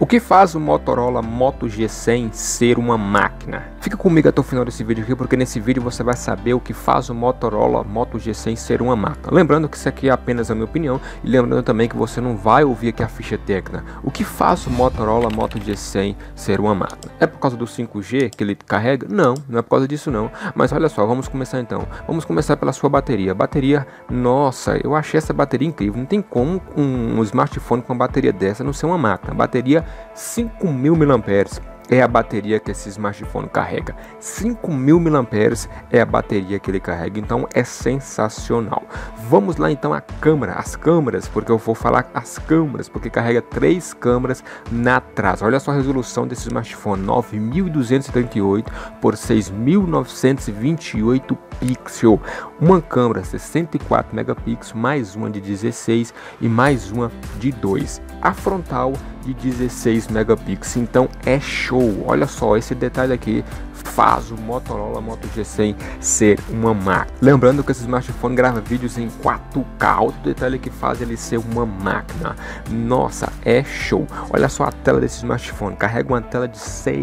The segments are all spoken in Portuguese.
O que faz o Motorola Moto G100 ser uma máquina? Fica comigo até o final desse vídeo aqui, porque nesse vídeo você vai saber o que faz o Motorola Moto G100 ser uma máquina. Lembrando que isso aqui é apenas a minha opinião, e lembrando também que você não vai ouvir aqui a ficha técnica. O que faz o Motorola Moto G100 ser uma máquina? É por causa do 5G que ele carrega? Não, não é por causa disso não. Mas olha só, vamos começar então. Vamos começar pela sua bateria. Bateria, nossa, eu achei essa bateria incrível. Não tem como um smartphone com uma bateria dessa não ser uma máquina. Bateria 5.000 mAh é a bateria que esse smartphone carrega. 5.000 mAh é a bateria que ele carrega, então é sensacional. Vamos lá então as câmeras, porque eu vou falar as câmeras, porque carrega 3 câmeras na trás. Olha só a resolução desse smartphone, 9238 por 6928 pixels. Uma câmera 64 megapixels, mais uma de 16 e mais uma de 2. A frontal de 16 megapixels, então é show. Olha só, esse detalhe aqui faz o Motorola Moto G100 ser uma máquina. Lembrando que esse smartphone grava vídeos em 4K, outro detalhe que faz ele ser uma máquina. Nossa, é show. Olha só a tela desse smartphone, carrega uma tela de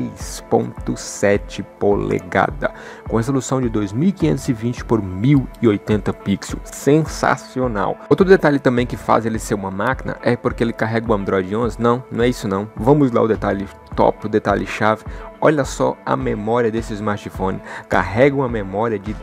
6.7 polegadas, com resolução de 2520 por 1080 pixels. Sensacional. Outro detalhe também que faz ele ser uma máquina é porque ele carrega o Android 11. Não é isso não. Vamos lá o detalhe top, o detalhe chave. Olha só a memória desse smartphone. Carrega uma memória de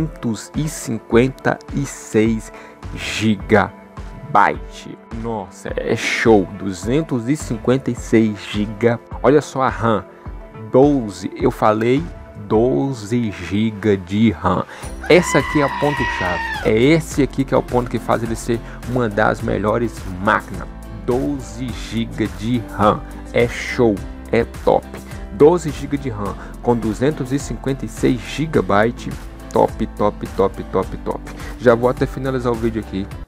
256 GB. Nossa, é show. 256 GB. Olha só a RAM. 12, eu falei 12 GB de RAM. Essa aqui é o ponto chave. É esse aqui que é o ponto que faz ele ser uma das melhores máquinas. 12 GB de RAM. É show, é top. 12 GB de RAM com 256 GB, top. Já vou até finalizar o vídeo aqui.